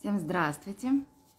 Всем здравствуйте,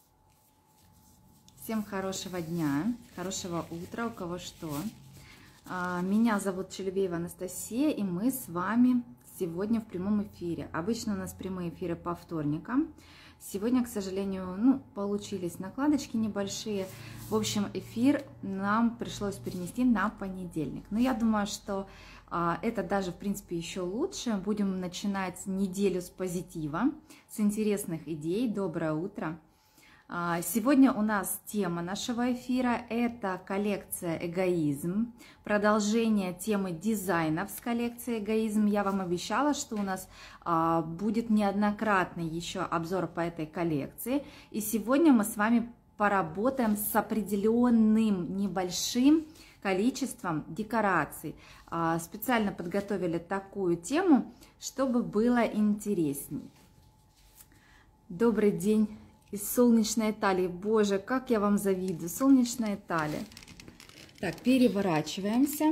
всем хорошего дня, хорошего утра, у кого что. Меня зовут Челюбеева Анастасия, и мы с вами сегодня в прямом эфире. Обычно у нас прямые эфиры по вторникам. Сегодня, к сожалению, получились накладочки небольшие. В общем, эфир нам пришлось перенести на понедельник. Но я думаю, что это даже, в принципе, еще лучше. Будем начинать неделю с позитива, с интересных идей. Доброе утро! Сегодня у нас тема нашего эфира – это коллекция «Эгоизм», продолжение темы дизайнов с коллекцией «Эгоизм». Я вам обещала, что у нас будет неоднократный еще обзор по этой коллекции. И сегодня мы с вами поработаем с определенным небольшим количеством декораций. Специально подготовили такую тему, чтобы было интересней. Добрый день! Из солнечной Италии. Боже, как я вам завидую. Солнечная Италия. Так, переворачиваемся.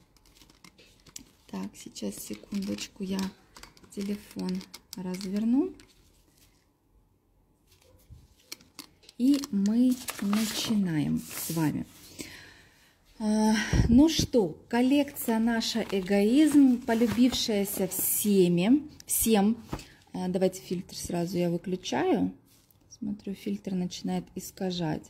Так, сейчас, секундочку, я телефон разверну. И мы начинаем с вами. Ну что, коллекция наша «Эгоизм», полюбившаяся всем. Давайте фильтр сразу я выключаю. Смотрю, фильтр начинает искажать.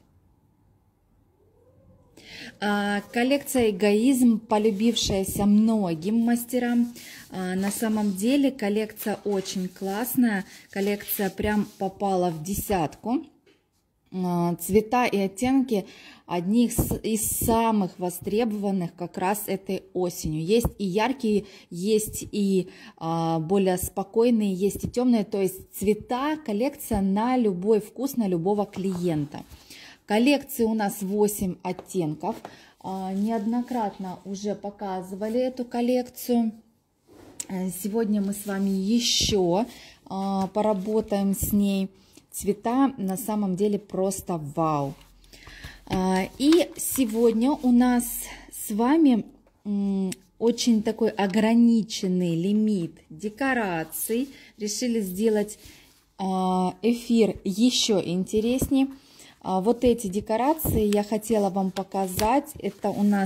Коллекция «Эгоизм», полюбившаяся многим мастерам. На самом деле коллекция очень классная. Коллекция прям попала в десятку. Цвета и оттенки одни из самых востребованных как раз этой осенью. Есть и яркие, есть и более спокойные, есть и темные. То есть цвета, коллекция на любой вкус, на любого клиента. Коллекции у нас 8 оттенков. Неоднократно уже показывали эту коллекцию. Сегодня мы с вами еще поработаем с ней. Цвета на самом деле просто вау. И сегодня у нас с вами очень такой ограниченный лимит декораций. Решили сделать эфир еще интереснее. Вот эти декорации я хотела вам показать. Это у нас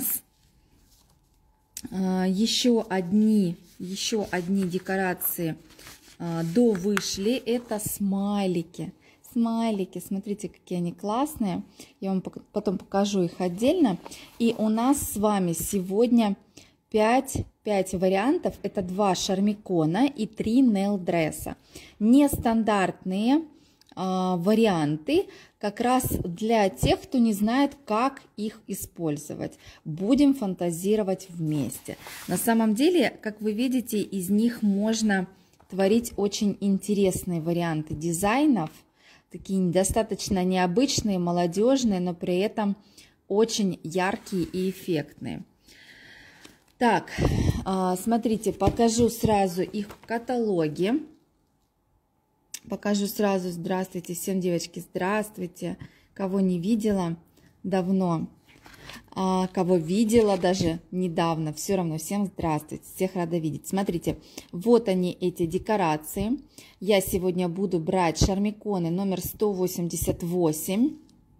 еще одни декорации вышли. Это смайлики. Смайлики, смотрите, какие они классные. Я вам потом покажу их отдельно. И у нас с вами сегодня 5 вариантов. Это 2 шармикона и 3 нейл-дресса. Нестандартные варианты, как раз для тех, кто не знает, как их использовать. Будем фантазировать вместе. На самом деле, как вы видите, из них можно творить очень интересные варианты дизайнов, такие достаточно необычные, молодежные, но при этом очень яркие и эффектные. Так, смотрите, покажу сразу их каталоги. Покажу сразу. Здравствуйте всем, девочки, здравствуйте. Кого не видела давно, кого видела даже недавно, все равно всем здравствуйте, всех рада видеть. Смотрите, вот они, эти декорации. Я сегодня буду брать шармиконы номер 188.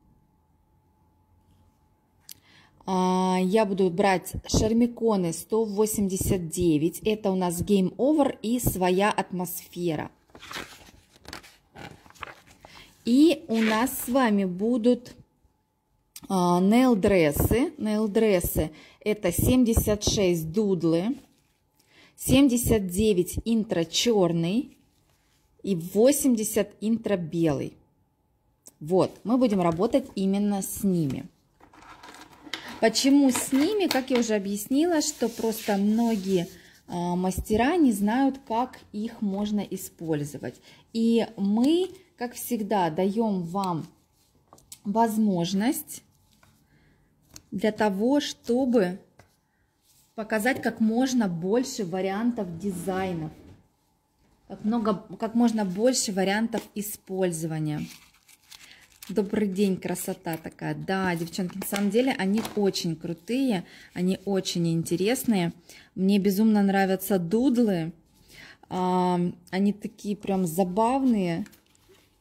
Я буду брать шармиконы 189. Это у нас Game Over и своя атмосфера. И у нас с вами будут нейл-дрессы. Нейл-дрессы это 76 дудлы, 79 интро черный и 80 интро белый. Вот, мы будем работать именно с ними. Почему с ними? Как я уже объяснила, что просто многие мастера не знают, как их можно использовать. И мы, как всегда, даем вам возможность для того, чтобы показать как можно больше вариантов дизайнов, как можно больше вариантов использования. Добрый день, красота такая. Да, девчонки, на самом деле они очень крутые, они очень интересные. Мне безумно нравятся дудлы. Они такие прям забавные.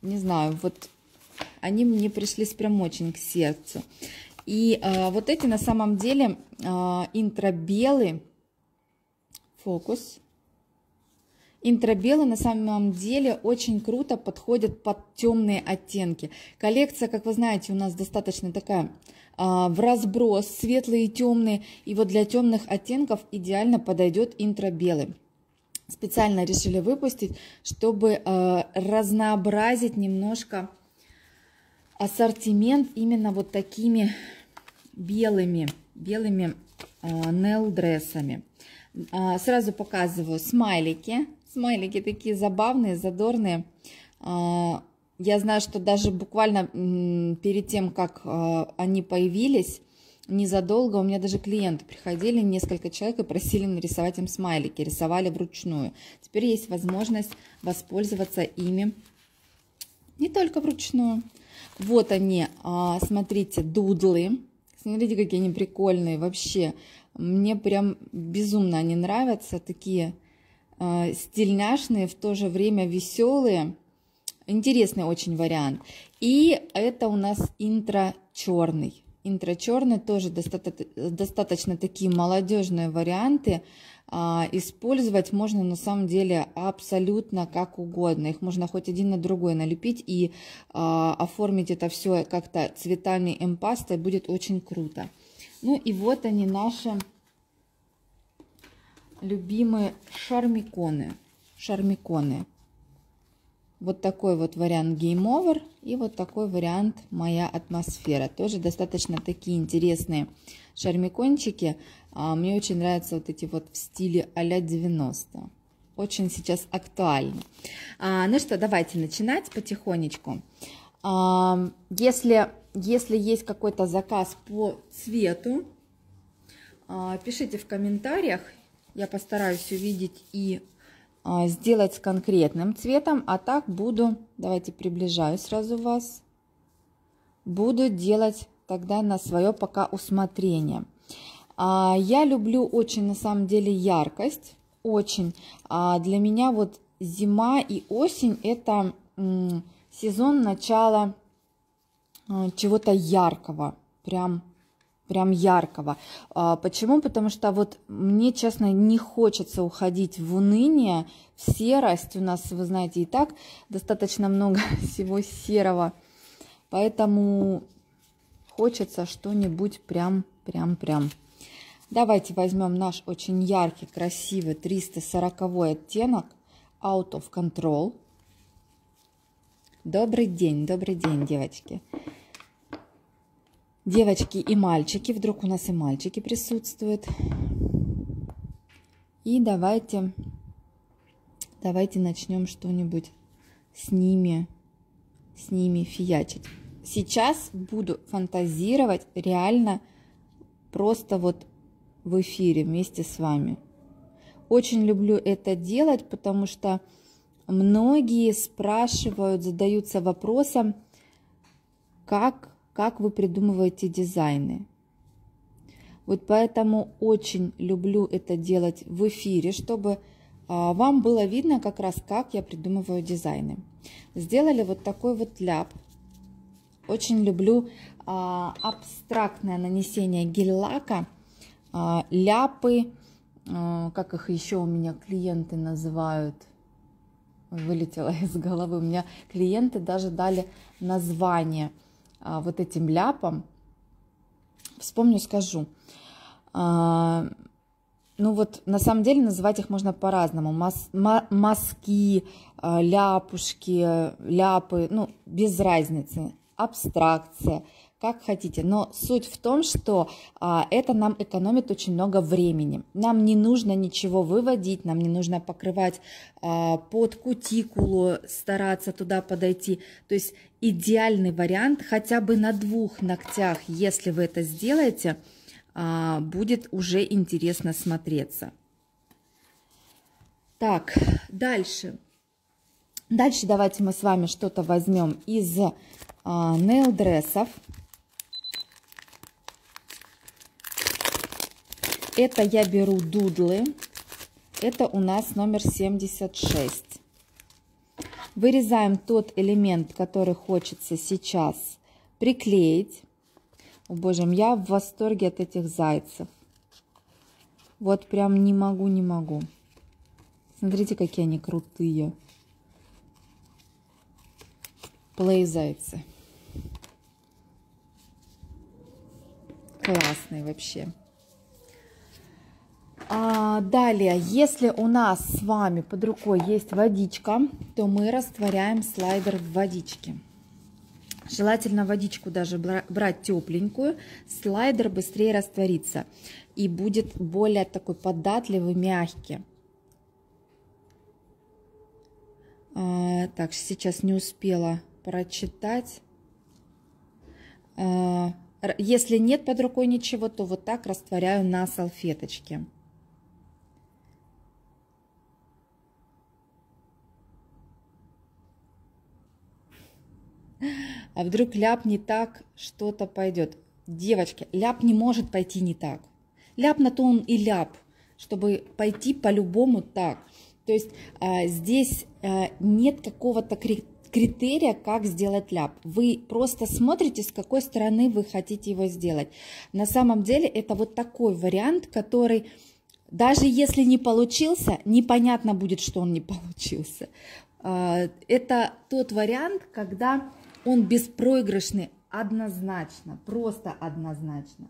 не знаю, вот они мне пришлись прям очень к сердцу. И вот эти на самом деле интробелы, фокус. Интробелы на самом деле очень круто подходят под темные оттенки. Коллекция, как вы знаете, у нас достаточно такая в разброс, светлые и темные. И вот для темных оттенков идеально подойдет интробелы. Специально решили выпустить, чтобы разнообразить немножко ассортимент именно вот такими белыми нейл-дрессами. Сразу показываю смайлики. Смайлики такие забавные, задорные. Я знаю, что даже буквально перед тем, как они появились, незадолго у меня даже клиенты приходили, несколько человек, и просили нарисовать им смайлики, рисовали вручную. Теперь есть возможность воспользоваться ими не только вручную. Вот они, смотрите, дудлы. Смотрите, какие они прикольные вообще. Мне прям безумно они нравятся, такие стильняшные, в то же время веселые. Интересный очень вариант. И это у нас интро-черный. Интро-черный тоже достаточно такие молодежные варианты. Использовать можно на самом деле абсолютно как угодно. Их можно хоть один на другой налепить и оформить это все как-то цветами эмпастой. Будет очень круто. Ну и вот они, наши любимые шармиконы. Шармиконы. Вот такой вот вариант Game Over и вот такой вариант Моя атмосфера. Тоже достаточно такие интересные шармикончики. Мне очень нравятся вот эти вот в стиле а-ля 90. Очень сейчас актуально. Ну что, давайте начинать потихонечку. Если есть какой-то заказ по цвету, пишите в комментариях. Я постараюсь увидеть и сделать с конкретным цветом, а так буду, давайте приближаю сразу вас, буду делать тогда на свое пока усмотрение. Я люблю очень на самом деле яркость, очень. Для меня вот зима и осень это сезон начала чего-то яркого, прям яркого. Почему? Потому что вот мне, честно, не хочется уходить в уныние, в серость. У нас, вы знаете, и так достаточно много всего серого. Поэтому хочется что-нибудь прям. Давайте возьмем наш очень яркий, красивый 340 оттенок Out of Control. Добрый день, девочки. Девочки и мальчики, вдруг у нас и мальчики присутствуют. И давайте начнем что-нибудь с ними фиячить. Сейчас буду фантазировать реально просто вот в эфире вместе с вами. Очень люблю это делать, потому что многие спрашивают, задаются вопросом, как вы придумываете дизайны. Вот поэтому очень люблю это делать в эфире, чтобы вам было видно как раз, как я придумываю дизайны. Сделали вот такой вот ляп. Очень люблю абстрактное нанесение гель-лака. Ляпы, как их еще у меня клиенты называют, вылетело из головы. У меня клиенты даже дали название вот этим ляпом. Вспомню, скажу. Ну вот на самом деле называть их можно по-разному. Мазки, ляпушки, ляпы, ну без разницы. Абстракция, как хотите. Но суть в том, что это нам экономит очень много времени. Нам не нужно ничего выводить, нам не нужно покрывать под кутикулу, стараться туда подойти. То есть идеальный вариант хотя бы на 2 ногтях, если вы это сделаете, будет уже интересно смотреться. Так, дальше. Дальше давайте мы с вами что-то возьмем из нейл-дрессов. Это я беру дудлы. Это у нас номер 76. Вырезаем тот элемент, который хочется сейчас приклеить. О, боже, я в восторге от этих зайцев. Вот прям не могу, не могу. Смотрите, какие они крутые. Плей-зайцы. Классные вообще. Далее, если у нас с вами под рукой есть водичка, то мы растворяем слайдер в водичке. Желательно водичку даже брать тепленькую, слайдер быстрее растворится и будет более такой податливый, мягкий. Так, сейчас не успела прочитать. Если нет под рукой ничего, то вот так растворяю на салфеточке. А вдруг ляп не так, что-то пойдет. Девочки, ляп не может пойти не так. Ляп на то он и ляп, чтобы пойти по-любому так. То есть здесь нет какого-то критерия, как сделать ляп. Вы просто смотрите, с какой стороны вы хотите его сделать. На самом деле это вот такой вариант, который, даже если не получился, непонятно будет, что он не получился. Это тот вариант, когда он беспроигрышный однозначно, просто однозначно.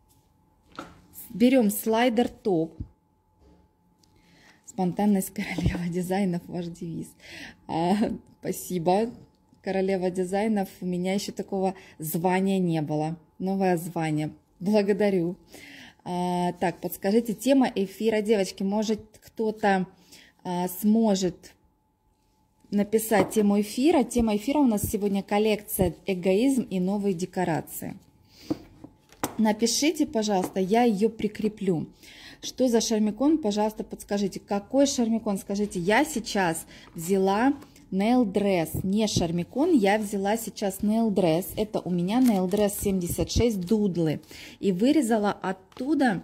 Берем слайдер топ. Спонтанность королева дизайнов, ваш девиз. Спасибо, королева дизайнов. У меня еще такого звания не было. Новое звание. Благодарю. Так, подскажите, тема эфира, девочки. Может, кто-то сможет написать тему эфира. Тема эфира у нас сегодня коллекция «Эгоизм и новые декорации». Напишите, пожалуйста, я ее прикреплю. Что за шармикон, пожалуйста, подскажите. Какой шармикон? Скажите, я сейчас взяла Nail Dress, не шармикон, я взяла сейчас Nail Dress. Это у меня Nail Dress 76 дудлы. И вырезала оттуда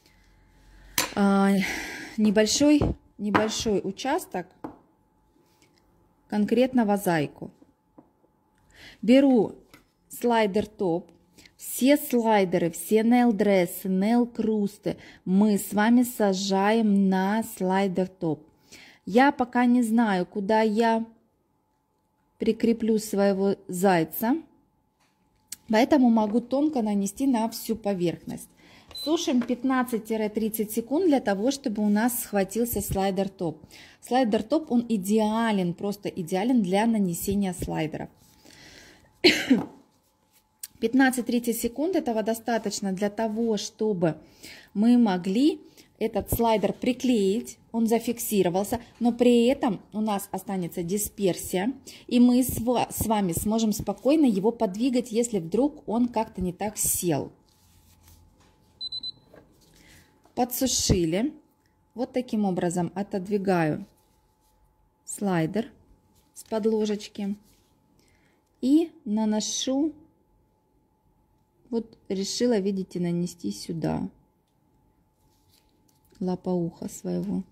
небольшой участок конкретного зайку. Беру слайдер топ. Все слайдеры, все нейл-дрессы, нейл-крусты мы с вами сажаем на слайдер топ. Я пока не знаю, куда я прикреплю своего зайца, поэтому могу тонко нанести на всю поверхность. Сушим 15-30 секунд для того, чтобы у нас схватился слайдер топ. Слайдер топ, он идеален, просто идеален для нанесения слайдеров. 15-30 секунд этого достаточно для того, чтобы мы могли этот слайдер приклеить, он зафиксировался, но при этом у нас останется дисперсия, и мы с вами сможем спокойно его подвигать, если вдруг он как-то не так сел. Подсушили. Вот таким образом отодвигаю слайдер с подложечки и наношу. Вот решила, видите, нанести сюда лопоуха своего.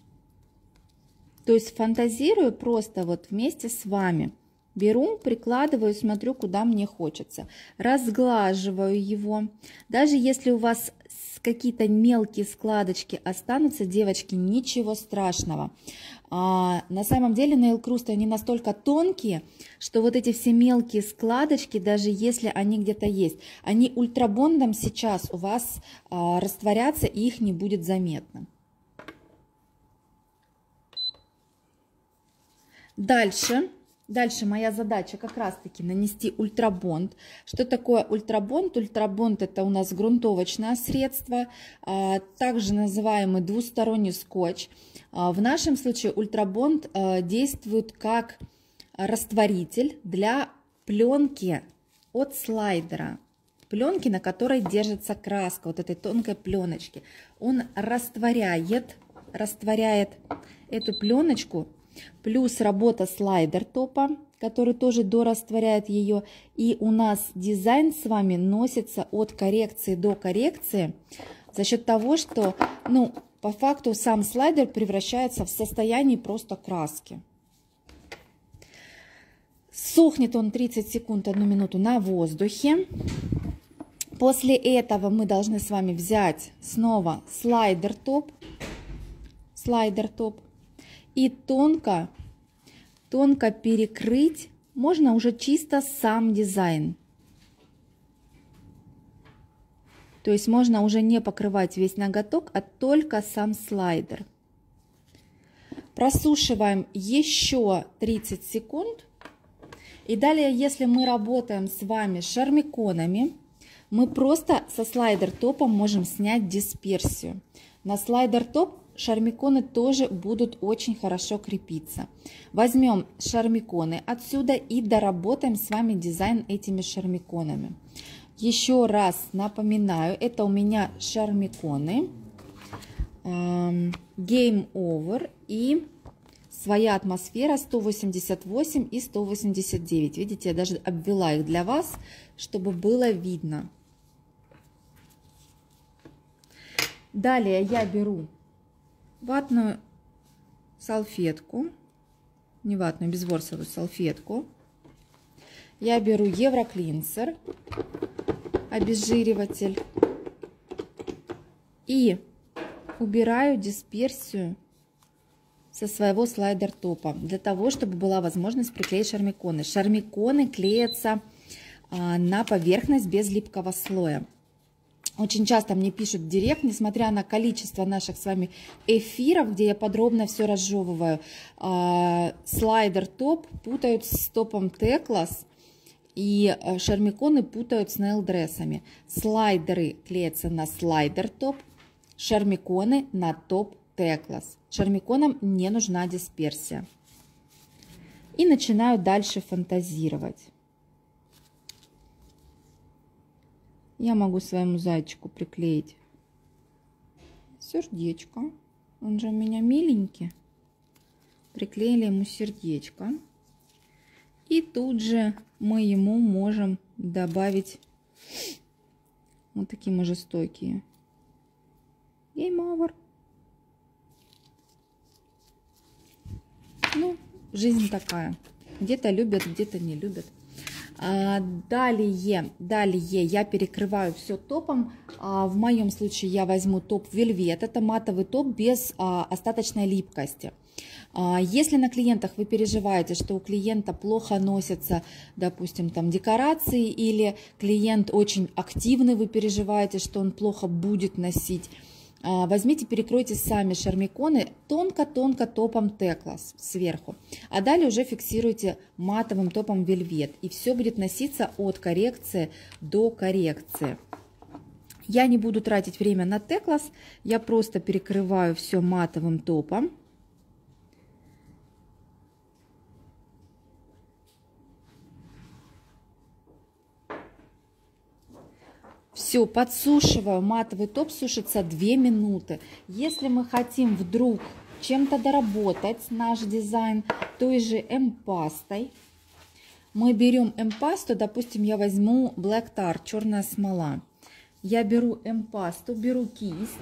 То есть фантазирую просто вот вместе с вами. Беру, прикладываю, смотрю, куда мне хочется. Разглаживаю его. Даже если у вас какие-то мелкие складочки останутся, девочки, ничего страшного. На самом деле нейл-крусты, они настолько тонкие, что вот эти все мелкие складочки, даже если они где-то есть, они ультрабондом сейчас у вас растворятся, и их не будет заметно. Дальше моя задача как раз-таки нанести ультрабонд. Что такое ультрабонд? Ультрабонд — это у нас грунтовочное средство, также называемый двусторонний скотч. В нашем случае ультрабонд действует как растворитель для пленки от слайдера. Пленки, на которой держится краска, вот этой тонкой пленочки. Он растворяет эту пленочку. Плюс работа слайдер топа, который тоже дорастворяет ее. И у нас дизайн с вами носится от коррекции до коррекции за счет того, что, по факту сам слайдер превращается в состояние просто краски. Сохнет он 30 секунд, 1 минуту на воздухе. После этого мы должны с вами взять снова слайдер-топ и тонко перекрыть, можно уже чисто сам дизайн. То есть можно уже не покрывать весь ноготок, а только сам слайдер. Просушиваем еще 30 секунд. И далее, если мы работаем с вами шармиконами, мы просто со слайдер-топом можем снять дисперсию. На слайдер-топ шармиконы тоже будут очень хорошо крепиться. Возьмем шармиконы отсюда и доработаем с вами дизайн этими шармиконами. Еще раз напоминаю, это у меня шармиконы Game Over и Своя атмосфера 188 и 189. Видите, я даже обвела их для вас, чтобы было видно. Далее я беру ватную салфетку, не ватную, безворсовую салфетку. Я беру Евроклинсер, обезжириватель, и убираю дисперсию со своего слайдер-топа, для того, чтобы была возможность приклеить шармиконы. Шармиконы клеятся на поверхность без липкого слоя. Очень часто мне пишут в директ, несмотря на количество наших с вами эфиров, где я подробно все разжевываю, слайдер-топ путают с топом Teclas, и шармиконы путают с нейл-дрессами. Слайдеры клеятся на слайдер-топ, шармиконы на топ Teclas. Шармиконам не нужна дисперсия. И начинаю дальше фантазировать. Я могу своему зайчику приклеить сердечко. Он же у меня миленький. Приклеили ему сердечко. И тут же мы ему можем добавить вот такие мы жестокие. Game over. Ну, жизнь такая. Где-то любят, где-то не любят. Далее я перекрываю все топом. В моем случае я возьму топ Velvet. Это матовый топ без остаточной липкости. Если на клиентах вы переживаете, что у клиента плохо носятся, допустим, там декорации, или клиент очень активный, вы переживаете, что он плохо будет носить, возьмите, перекройте сами шармиконы тонко-тонко топом Teclas сверху, а далее уже фиксируйте матовым топом Velvet, и все будет носиться от коррекции до коррекции. Я не буду тратить время на Teclas, я просто перекрываю все матовым топом. Все, подсушиваю. Матовый топ сушится 2 минуты. Если мы хотим вдруг чем-то доработать наш дизайн той же эмпастой, мы берем эмпасту, допустим, я возьму Black Tar, черная смола. Я беру эмпасту, беру кисть.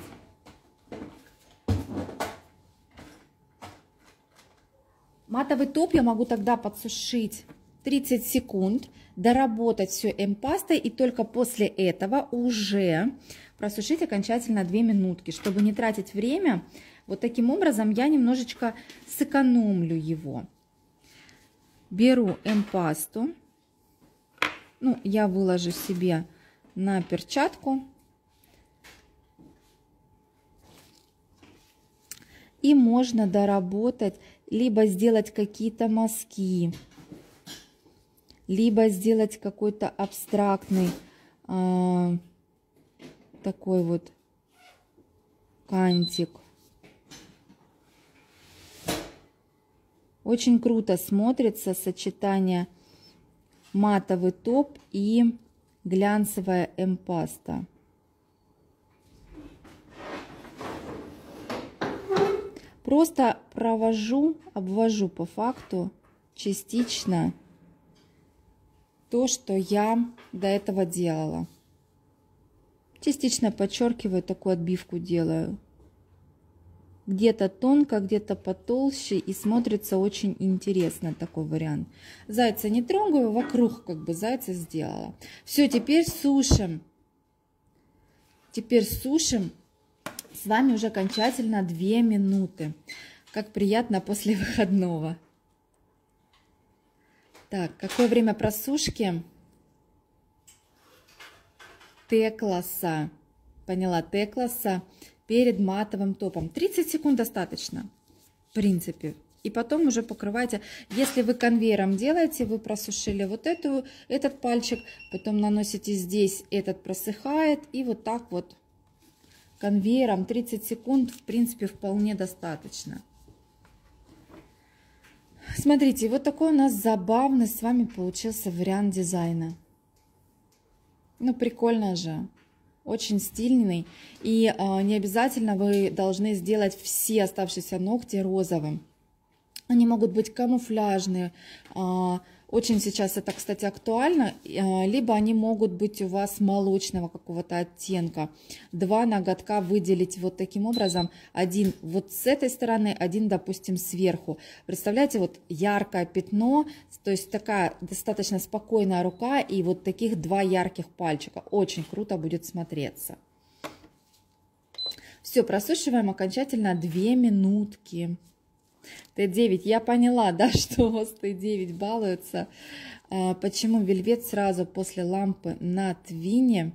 Матовый топ я могу тогда подсушить 30 секунд, доработать все эмпастой, и только после этого уже просушить окончательно 2 минутки, чтобы не тратить время. Вот таким образом я немножечко сэкономлю его. Беру эмпасту, ну, я выложу себе на перчатку, и можно доработать, либо сделать какие-то мазки, либо сделать какой-то абстрактный такой вот кантик. Очень круто смотрится сочетание матовый топ и глянцевая эмпаста. Просто провожу, обвожу по факту частично то, что я до этого делала. Частично подчеркиваю, такую отбивку делаю. Где-то тонко, где-то потолще, и смотрится очень интересно такой вариант. Зайца не трогаю, вокруг как бы зайца сделала. Все, теперь сушим. Теперь сушим с вами уже окончательно 2 минуты. Как приятно после выходного. Так, какое время просушки? Т-класса. Поняла, Т-класса перед матовым топом. 30 секунд достаточно, в принципе. И потом уже покрывайте. Если вы конвейером делаете, вы просушили вот этот пальчик, потом наносите здесь, этот просыхает. И вот так вот конвейером 30 секунд, в принципе, вполне достаточно. Смотрите, вот такой у нас забавный с вами получился вариант дизайна. Ну, прикольно же. Очень стильный. И не обязательно вы должны сделать все оставшиеся ногти розовым. Они могут быть камуфляжные. Очень сейчас это, кстати, актуально. Либо они могут быть у вас молочного какого-то оттенка. 2 ноготка выделить вот таким образом. Один вот с этой стороны, один, допустим, сверху. Представляете, вот яркое пятно, то есть такая достаточно спокойная рука и вот таких 2 ярких пальчика. Очень круто будет смотреться. Все, просушиваем окончательно 2 минутки. Т9, я поняла, да, что у вас Т9 балуется. Почему вельвет сразу после лампы на твине?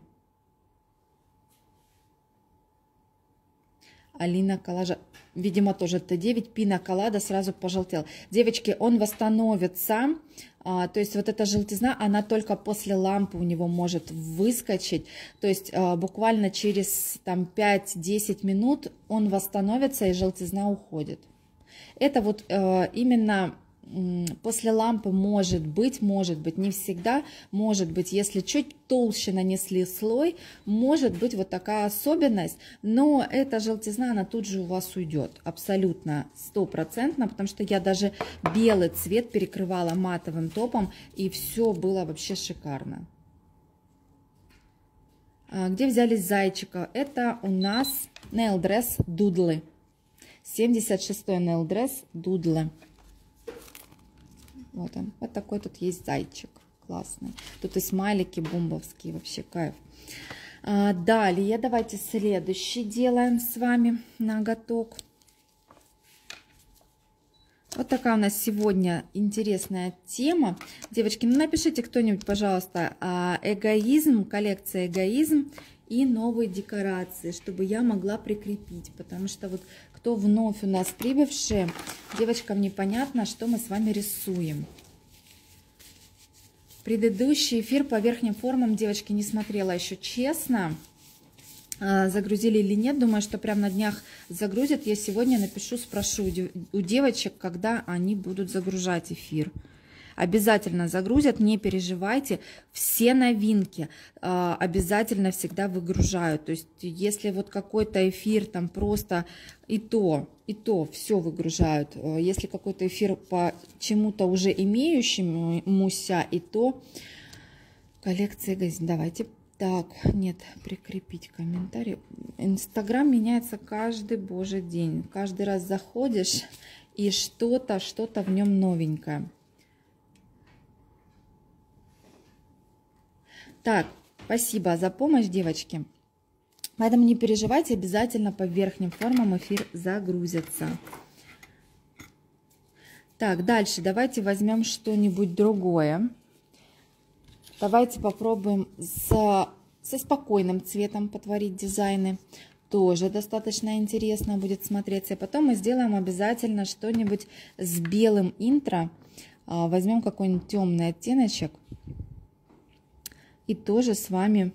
Алина Коллажа, видимо, тоже Т9, пина коллада сразу пожелтел. Девочки, он восстановится, то есть вот эта желтизна, она только после лампы у него может выскочить. То есть буквально через 5-10 минут он восстановится и желтизна уходит. Это вот именно после лампы может быть, не всегда, может быть, если чуть толще нанесли слой, может быть вот такая особенность, но эта желтизна, она тут же у вас уйдет, абсолютно, 100%, потому что я даже белый цвет перекрывала матовым топом, и все было вообще шикарно. Где взялись зайчика? Это у нас Nail Dress Doodle. 76-й Nail Dress Doodle. Вот он. Вот такой тут есть зайчик. Классный. Тут и смайлики бомбовские. Вообще кайф. Далее давайте следующий делаем с вами ноготок. Вот такая у нас сегодня интересная тема. Девочки, ну напишите кто-нибудь, пожалуйста, эгоизм, коллекция эгоизм и новые декорации, чтобы я могла прикрепить. Потому что вот кто вновь у нас прибывшие, девочкам непонятно, что мы с вами рисуем. Предыдущий эфир по верхним формам, девочки, не смотрела еще, честно. Загрузили или нет, думаю, что прямо на днях загрузят. Я сегодня напишу, спрошу у девочек, когда они будут загружать эфир. Обязательно загрузят, не переживайте. Все новинки обязательно всегда выгружают. То есть, если вот какой-то эфир там просто и то все выгружают. Если какой-то эфир по чему-то уже имеющемуся, и то коллекция газет. Давайте. Так, нет, прикрепить комментарий. Инстаграм меняется каждый божий день. Каждый раз заходишь, и что-то в нем новенькое. Так, спасибо за помощь, девочки. Поэтому не переживайте, обязательно по верхним формам эфир загрузится. Так, дальше давайте возьмем что-нибудь другое. Давайте попробуем со спокойным цветом потворить дизайны. Тоже достаточно интересно будет смотреться. И потом мы сделаем обязательно что-нибудь с белым интро. Возьмем какой-нибудь темный оттеночек. И тоже с вами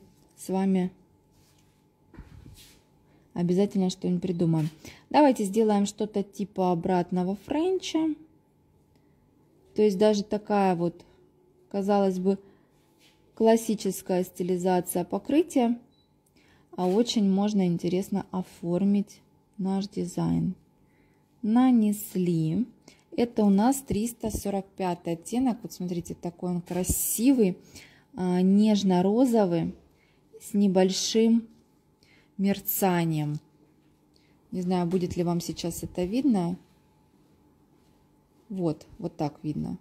обязательно что-нибудь придумаем. Давайте сделаем что-то типа обратного френча. То есть даже такая вот, казалось бы, классическая стилизация покрытия, а очень можно интересно оформить наш дизайн. Нанесли. Это у нас 345 оттенок. Вот смотрите, такой он красивый, нежно-розовый, с небольшим мерцанием. Не знаю, будет ли вам сейчас это видно. Вот так видно.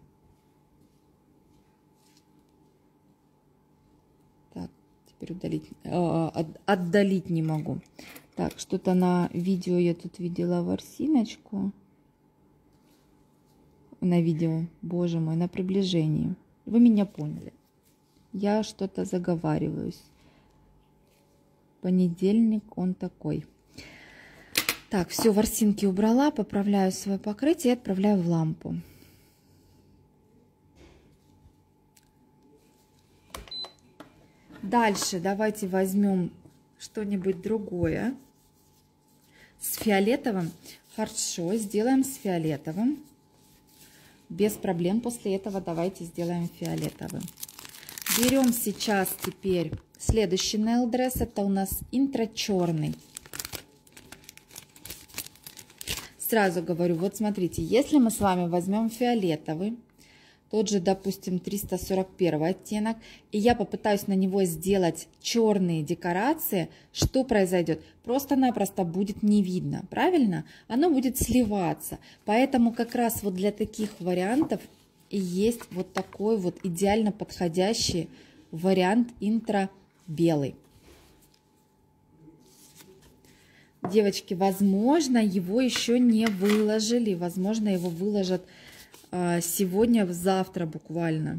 Так, теперь удалить, отдалить не могу. Так, что-то на видео я тут видела ворсиночку. На видео, боже мой, на приближении. Вы меня поняли. Я что-то заговариваюсь. Понедельник он такой. Так, все, ворсинки убрала, поправляю свое покрытие и отправляю в лампу. Дальше давайте возьмем что-нибудь другое. С фиолетовым. Хорошо, сделаем с фиолетовым. Без проблем. После этого давайте сделаем фиолетовым. Берем сейчас теперь следующий nail dress. Это у нас интро-черный. Сразу говорю, вот смотрите, если мы с вами возьмем фиолетовый, тот же, допустим, 341 оттенок, и я попытаюсь на него сделать черные декорации, что произойдет? Просто-напросто будет не видно, правильно? Оно будет сливаться. Поэтому как раз вот для таких вариантов и есть вот такой вот идеально подходящий вариант интро-белый. Девочки, возможно, его еще не выложили. Возможно, его выложат сегодня, завтра буквально.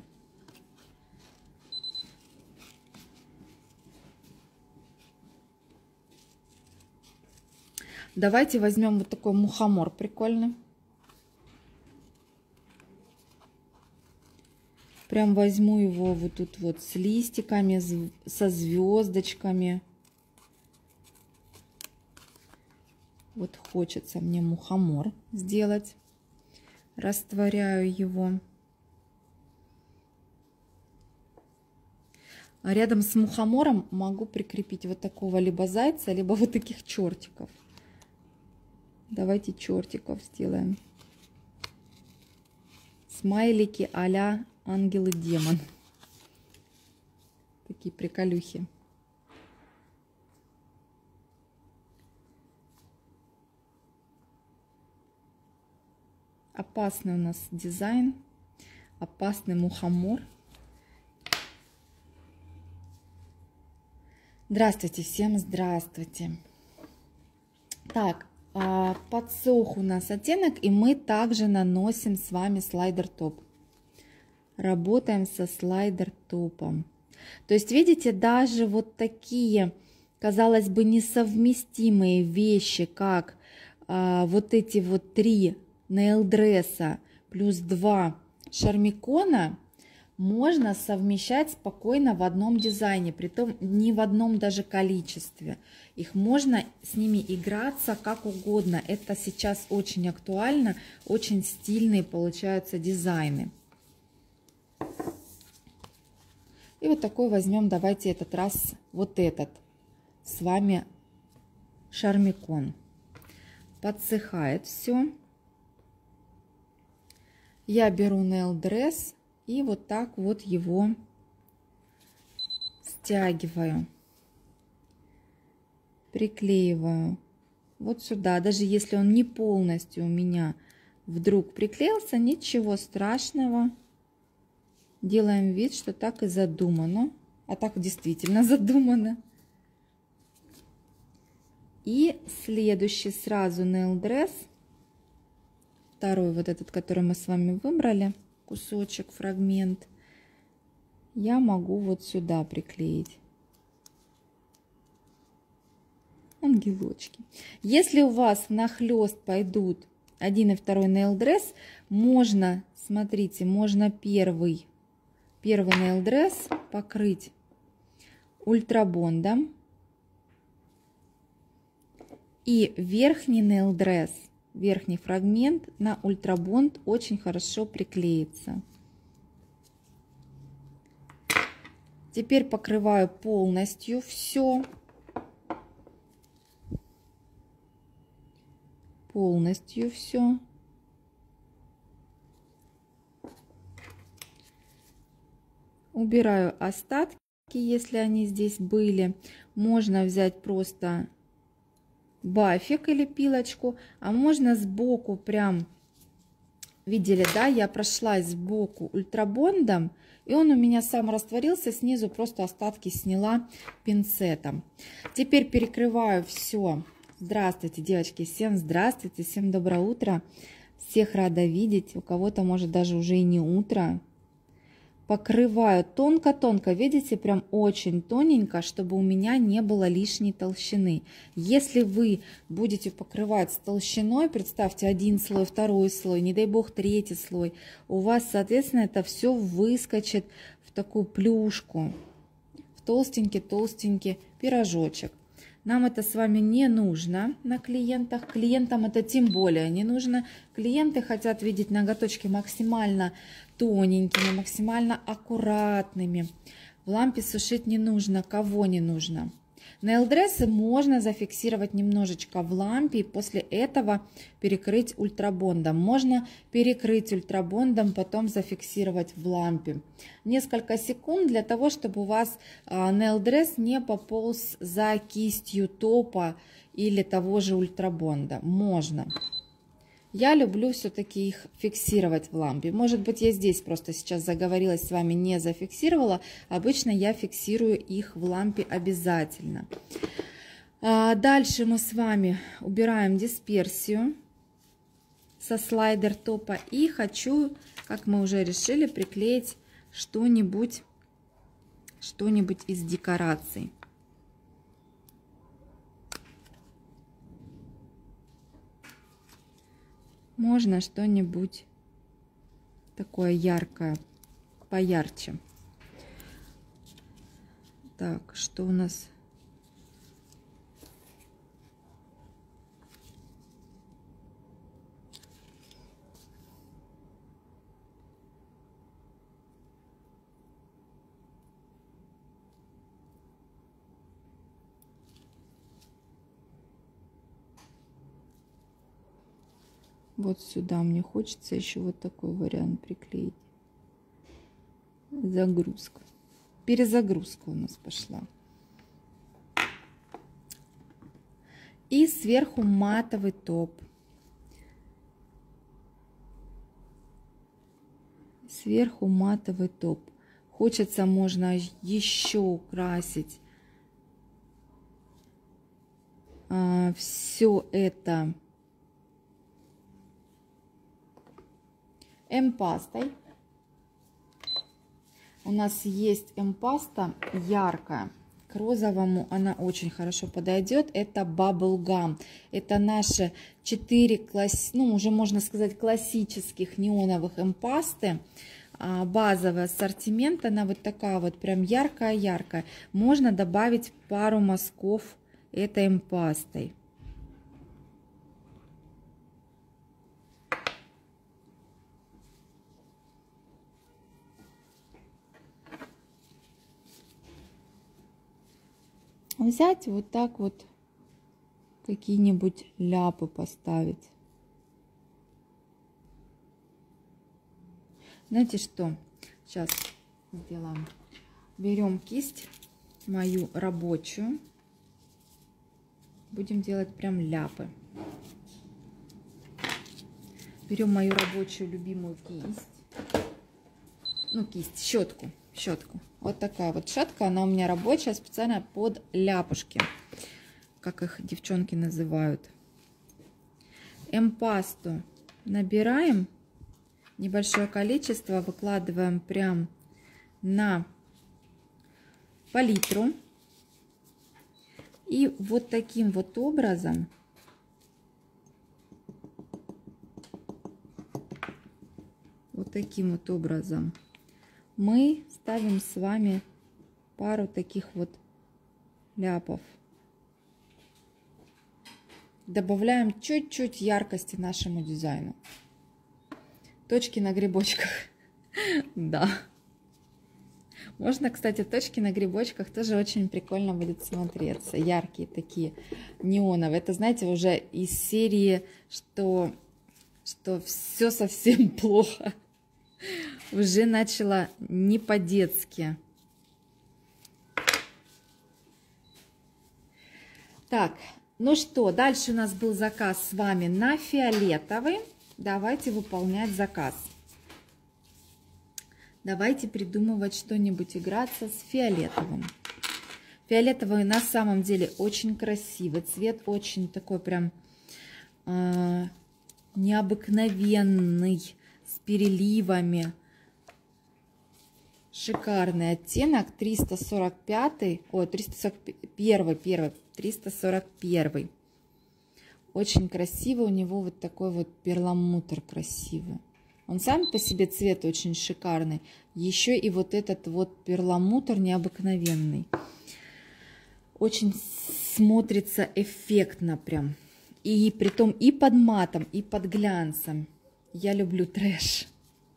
Давайте возьмем вот такой мухомор прикольный. Прям возьму его вот тут вот с листиками, со звездочками. Вот хочется мне мухомор сделать. Растворяю его. А рядом с мухомором могу прикрепить вот такого либо зайца, либо вот таких чертиков. Давайте чертиков сделаем. Смайлики а-ля ангел и демон. Такие приколюхи. Опасный у нас дизайн, опасный мухомор. Здравствуйте, всем здравствуйте. Так, подсох у нас оттенок, и мы также наносим с вами слайдер-топ. Работаем со слайдер-топом. То есть, видите, даже вот такие, казалось бы, несовместимые вещи, как вот эти вот 3 нейл-дресса плюс 2 шармикона можно совмещать спокойно в одном дизайне, притом не в одном даже количестве. Их можно с ними играться как угодно. Это сейчас очень актуально, очень стильные получаются дизайны. И вот такой возьмем, давайте этот раз, вот этот с вами шармикон. Подсыхает все. Я беру nail dress и вот так вот его стягиваю, приклеиваю вот сюда. Даже если он не полностью у меня вдруг приклеился, ничего страшного. Делаем вид, что так и задумано, а так действительно задумано. И следующий сразу nail dress. Второй вот этот, который мы с вами выбрали, кусочек, фрагмент, я могу вот сюда приклеить. Ангелочки. Если у вас нахлест пойдут один и второй nail dress, можно, смотрите, можно первый nail dress покрыть ультрабондом. И верхний nail dress, верхний фрагмент на ультрабонд очень хорошо приклеится. Теперь покрываю полностью все. Полностью все. Убираю остатки, если они здесь были. Можно взять просто бафик или пилочку, а можно сбоку прям, видели, да, я прошлась сбоку ультрабондом, и он у меня сам растворился, снизу просто остатки сняла пинцетом. Теперь перекрываю все. Здравствуйте, девочки, всем здравствуйте, всем доброе утро. Всех рада видеть, у кого-то может даже уже и не утро. Покрываю тонко-тонко, видите, прям очень тоненько, чтобы у меня не было лишней толщины. Если вы будете покрывать с толщиной, представьте, один слой, второй слой, не дай бог третий слой, у вас, соответственно, это все выскочит в такую плюшку, в толстенький-толстенький пирожочек. Нам это с вами не нужно на клиентах, клиентам это тем более не нужно. Клиенты хотят видеть ноготочки максимально тоненькими, максимально аккуратными. В лампе сушить не нужно, кого не нужно. Нейл-дрессы можно зафиксировать немножечко в лампе и после этого перекрыть ультрабондом. Можно перекрыть ультрабондом, потом зафиксировать в лампе. Несколько секунд для того, чтобы у вас нейл-дресс не пополз за кистью топа или того же ультрабонда. Можно. Я люблю все-таки их фиксировать в лампе. Может быть, я здесь просто сейчас заговорилась с вами, не зафиксировала. Обычно я фиксирую их в лампе обязательно. Дальше мы с вами убираем дисперсию со слайдер топа. И хочу, как мы уже решили, приклеить что-нибудь из декораций. Можно что-нибудь такое яркое, поярче. Так, что у нас? Вот сюда мне хочется еще вот такой вариант приклеить. Загрузка. Перезагрузка у нас пошла. И сверху матовый топ. Сверху матовый топ. Хочется, можно еще украсить все это эмпастой. У нас есть эмпаста яркая. К розовому она очень хорошо подойдет. Это Bubble Gum. Это наши 4 уже можно сказать классических неоновых эмпасты. Базовый ассортимент. Она вот такая вот прям яркая-яркая. Можно добавить пару мазков этой эмпастой. Взять вот так вот какие-нибудь ляпы поставить. Знаете что? Сейчас сделаем. Берем кисть мою рабочую. Будем делать прям ляпы. Берем мою рабочую любимую кисть. Щетку. Вот такая вот щетка, она у меня рабочая, специально под ляпушки, как их девчонки называют. Эмпасту набираем, небольшое количество выкладываем прям на палитру. И вот таким вот образом мы ставим с вами пару таких вот ляпов. Добавляем чуть-чуть яркости нашему дизайну. Точки на грибочках. Да. Можно, кстати, точки на грибочках тоже очень прикольно будет смотреться. Яркие такие, неоновые. Это, знаете, уже из серии, что все совсем плохо. Уже начала не по-детски. Так, Ну что, дальше у нас был заказ с вами на фиолетовый. Давайте выполнять заказ. Давайте придумывать что-нибудь, играться с фиолетовым. Фиолетовый на самом деле очень красивый. Цвет очень такой прям необыкновенный, с переливами. Шикарный оттенок, 341, 341. Очень красивый, у него вот такой вот перламутр красивый. Он сам по себе цвет очень шикарный. Еще и вот этот вот перламутр необыкновенный. Очень смотрится эффектно прям. И притом и под матом, и под глянцем. Я люблю трэш.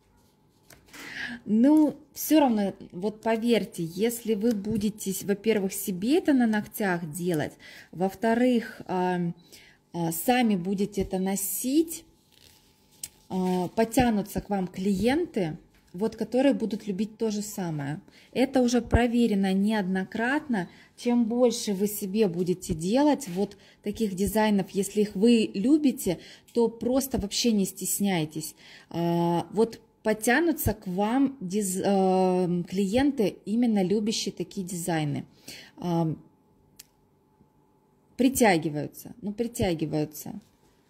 Ну, все равно, вот поверьте, если вы будете, во-первых, себе это на ногтях делать, во-вторых, сами будете это носить, потянутся к вам клиенты, вот, которые будут любить то же самое. Это уже проверено неоднократно. Чем больше вы себе будете делать вот таких дизайнов, если их вы любите, то просто вообще не стесняйтесь. Вот потянутся к вам клиенты, именно любящие такие дизайны. Притягиваются, притягиваются.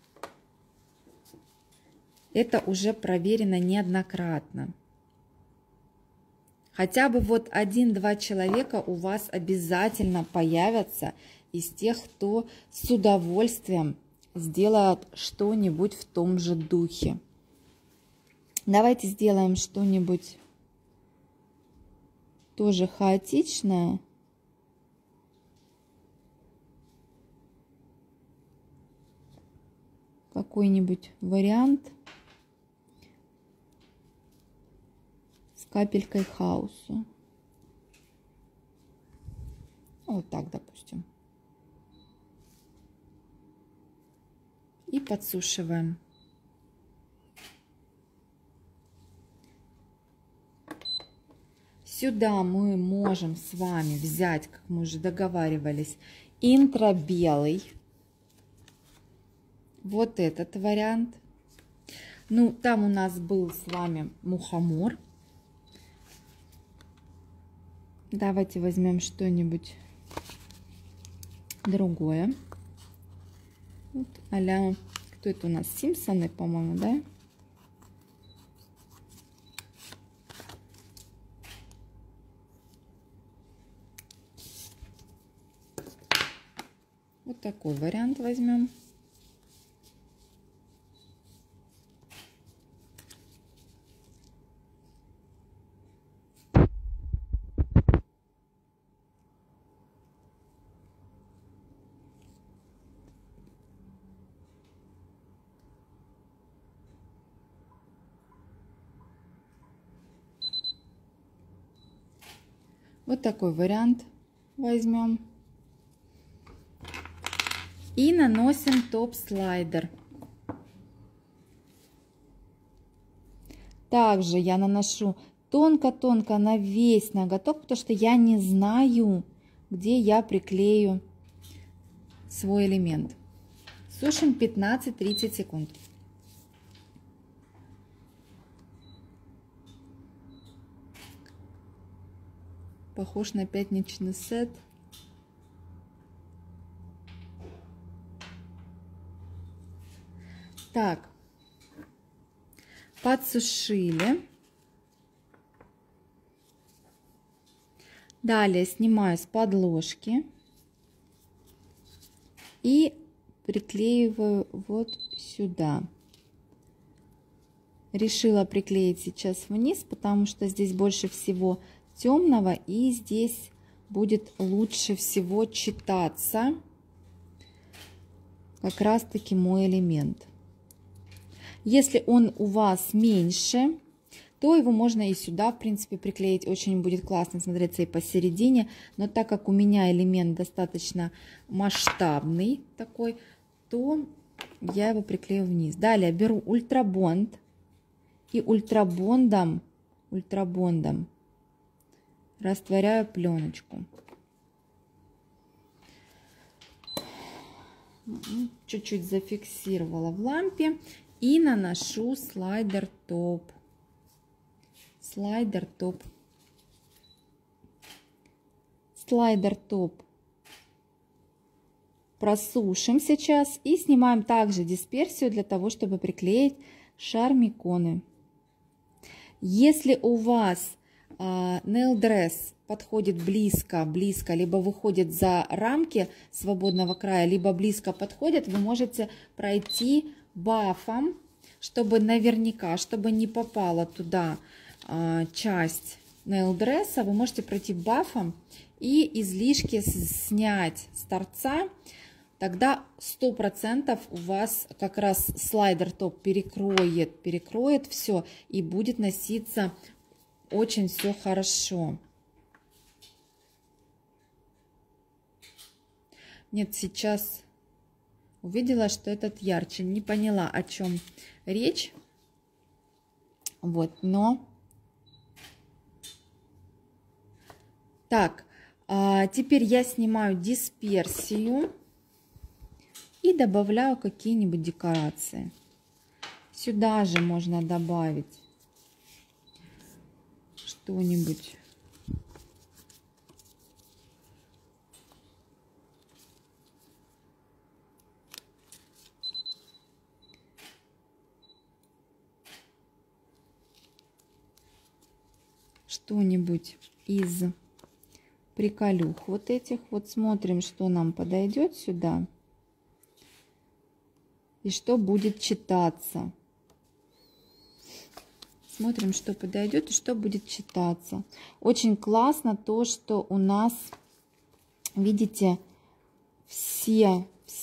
Это уже проверено неоднократно. Хотя бы вот 1-2 человека у вас обязательно появятся из тех, кто с удовольствием сделает что-нибудь в том же духе. Давайте сделаем что-нибудь тоже хаотичное. Какой-нибудь вариант с капелькой хаоса. Вот так, допустим. И подсушиваем. Сюда мы можем с вами взять, как мы уже договаривались, интробелый. Вот этот вариант. Ну, там у нас был с вами мухомор. Давайте возьмем что-нибудь другое. Вот, а-ля, кто это у нас? Симпсоны, по-моему, да? Вот такой вариант возьмем. Вот такой вариант возьмем. И наносим топ-слайдер. Также я наношу тонко-тонко на весь ноготок, потому что я не знаю, где я приклею свой элемент. Сушим 15-30 секунд. Похож на пятничный сет. Так, подсушили. Далее снимаю с подложки и приклеиваю вот сюда. Решила приклеить сейчас вниз, потому что здесь больше всего темного, и здесь будет лучше всего читаться как раз таки мой элемент. Если он у вас меньше, то его можно и сюда, в принципе, приклеить. Очень будет классно смотреться и посередине. Но так как у меня элемент достаточно масштабный такой, то я его приклею вниз. Далее беру ультрабонд и ультрабондом растворяю пленочку. чуть-чуть зафиксировала в лампе и наношу слайдер топ. Слайдер топ. Слайдер топ просушим сейчас и снимаем также дисперсию для того, чтобы приклеить шармиконы. Если у вас nail dress подходит близко, либо выходит за рамки свободного края, либо близко подходит, вы можете пройти бафом, чтобы наверняка, чтобы не попала туда часть nail dress, вы можете пройти бафом и излишки снять с торца. Тогда 100% у вас как раз слайдер топ перекроет все и будет носиться очень все хорошо. Нет, сейчас увидела, что этот ярче. Не поняла, о чем речь. Вот, но... Так, теперь я снимаю дисперсию и добавляю какие-нибудь декорации. Сюда же можно добавить что-нибудь. Что-нибудь из приколюх вот этих. Вот смотрим, что нам подойдет сюда. И что будет читаться. Смотрим, что подойдет и что будет читаться. Очень классно то, что у нас, видите, все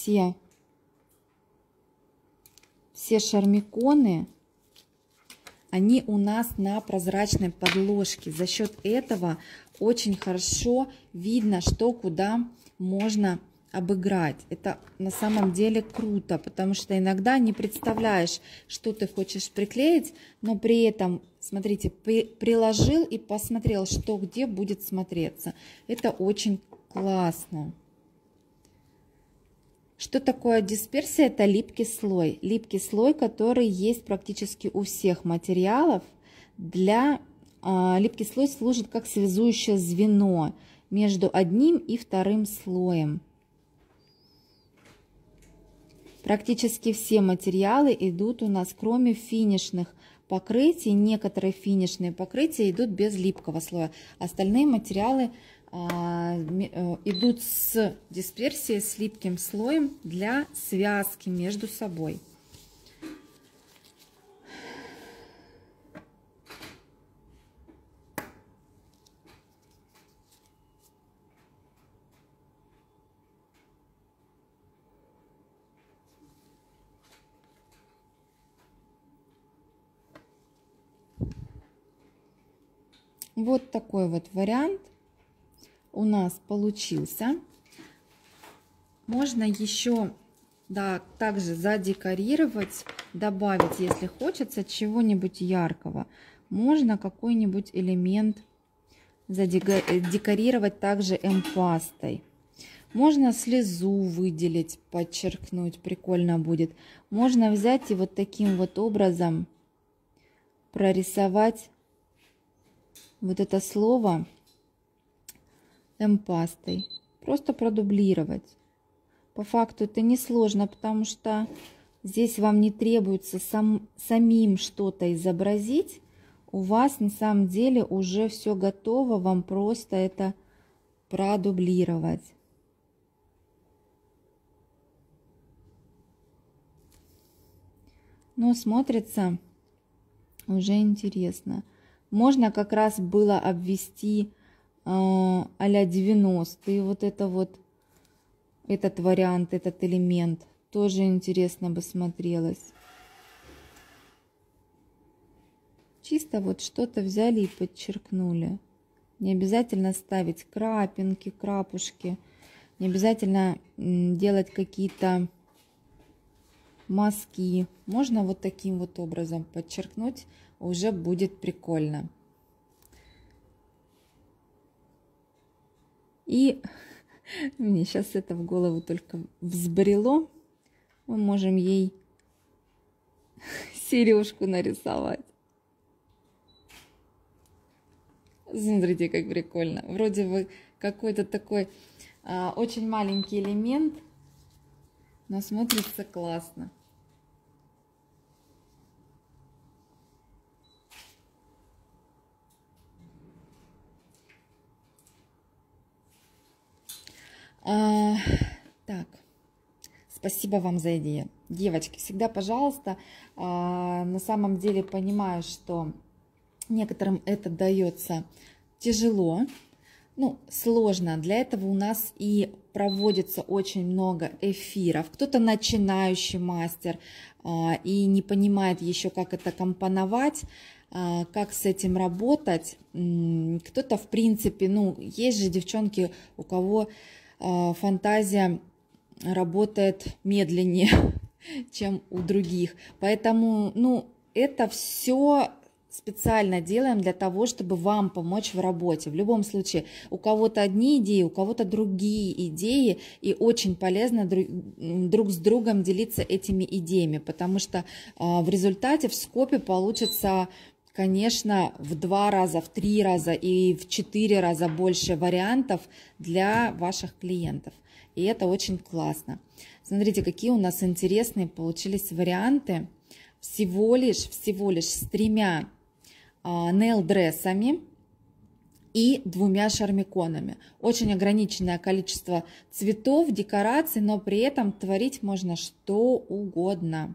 шармиконы, они у нас на прозрачной подложке. За счет этого очень хорошо видно, что куда можно обыграть. Это на самом деле круто, потому что иногда не представляешь, что ты хочешь приклеить, но при этом, смотрите, приложил и посмотрел, что где будет смотреться. Это очень классно. Что такое дисперсия? Это липкий слой. Липкий слой, который есть практически у всех материалов. Липкий слой служит как связующее звено между одним и вторым слоем. Практически все материалы идут у нас, кроме финишных покрытий. Некоторые финишные покрытия идут без липкого слоя. Остальные материалы идут с дисперсией, с липким слоем для связки между собой. Вот такой вот вариант у нас получился. Можно еще, да, также задекорировать, добавить, если хочется, чего-нибудь яркого. Можно какой-нибудь элемент задекорировать также эмпастой. Можно слезу выделить, подчеркнуть, прикольно будет. Можно взять и вот таким вот образом прорисовать вот это слово эмпастой. Просто продублировать. По факту это несложно, потому что здесь вам не требуется самим что-то изобразить. У вас на самом деле уже все готово, вам просто это продублировать. Но смотрится уже интересно. Можно как раз было обвести а-ля 90-е, этот вариант, этот элемент. Тоже интересно бы смотрелось. Чисто вот что-то взяли и подчеркнули. Не обязательно ставить крапинки, крапушки. Не обязательно делать какие-то мазки. Можно вот таким вот образом подчеркнуть. Уже будет прикольно. И мне сейчас это в голову только взбрело. мы можем ей сережку нарисовать. Смотрите, как прикольно. Вроде бы какой-то такой очень маленький элемент, но смотрится классно. Так, спасибо вам за идею. Девочки, всегда, пожалуйста, на самом деле понимаю, что некоторым это дается тяжело, ну, сложно. Для этого у нас и проводится очень много эфиров. Кто-то начинающий мастер и не понимает еще, как это компоновать, как с этим работать. Кто-то, в принципе, ну, есть же девчонки, у кого фантазия работает медленнее, чем у других. Поэтому, ну, это все специально делаем для того, чтобы вам помочь в работе. В любом случае, у кого-то одни идеи, у кого-то другие идеи, и очень полезно друг с другом делиться этими идеями, потому что в результате в скопе получится, конечно, в 2 раза, в 3 раза и в 4 раза больше вариантов для ваших клиентов. И это очень классно. Смотрите, какие у нас интересные получились варианты. Всего лишь с 3 нейл-дрессами и 2 шармиконами. Очень ограниченное количество цветов, декораций, но при этом творить можно что угодно.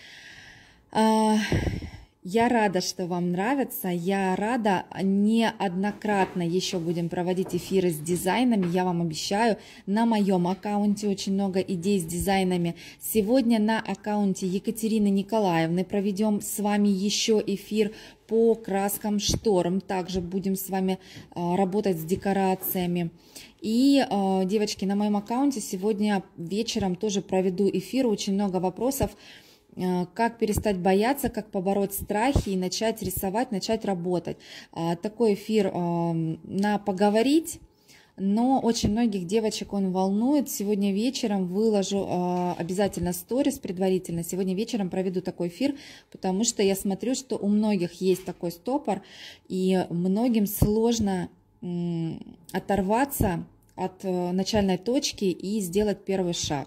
Я рада, что вам нравится, я рада, неоднократно еще будем проводить эфиры с дизайнами, я вам обещаю, на моем аккаунте очень много идей с дизайнами. Сегодня на аккаунте Екатерины Николаевны проведем с вами еще эфир по краскам шторм, также будем с вами работать с декорациями. И, девочки, на моем аккаунте сегодня вечером тоже проведу эфир, очень много вопросов, как перестать бояться, как побороть страхи и начать рисовать, начать работать. Такой эфир на поговорить, но очень многих девочек он волнует. Сегодня вечером выложу обязательно сторис предварительно. Сегодня вечером проведу такой эфир, потому что я смотрю, что у многих есть такой стопор, и многим сложно оторваться от начальной точки и сделать первый шаг.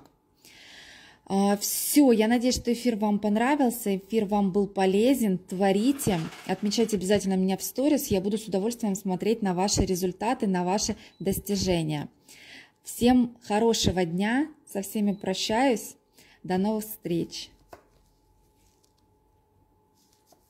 Все, я надеюсь, что эфир вам понравился, эфир вам был полезен, творите, отмечайте обязательно меня в сторис, я буду с удовольствием смотреть на ваши результаты, на ваши достижения. Всем хорошего дня, со всеми прощаюсь, до новых встреч!